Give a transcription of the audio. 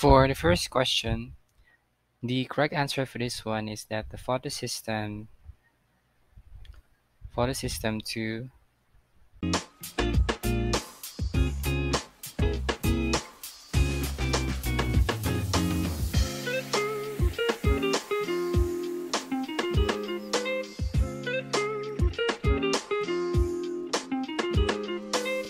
For the first question, the correct answer for this one is that the photosystem to